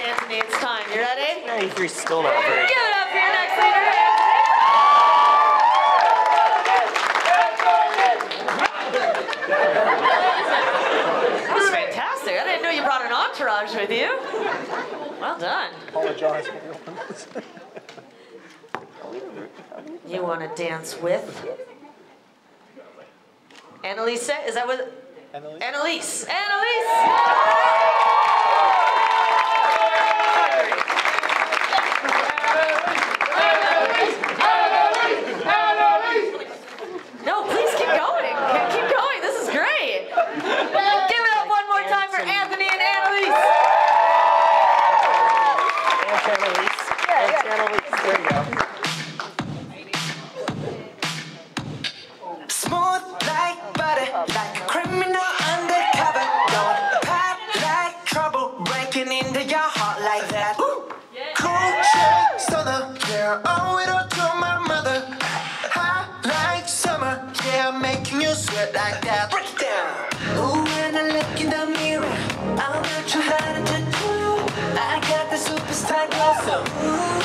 Antony, it's time. You ready? 93 still not very. Give it up for your next leader, Antony. That was fantastic. I didn't know you brought an entourage with you. Well done. Apologize for this. You want to dance with Annaleise? Is that what? Annaleise. Annaleise. No, please keep going. Keep going. This is great. Give it up one more time for Anthony and Annaleise. Annaleise. Annaleise. There you go. Smooth like butter, like a criminal undercover. Don't pop like trouble, breaking into your heart like that. Cool shade stunner, yeah, owe it all to my mother. Hot like summer, yeah, making you sweat like that. Break it down. Ooh, when I look in the mirror, I'm not too hard to do. I got the superstar glow, so ooh.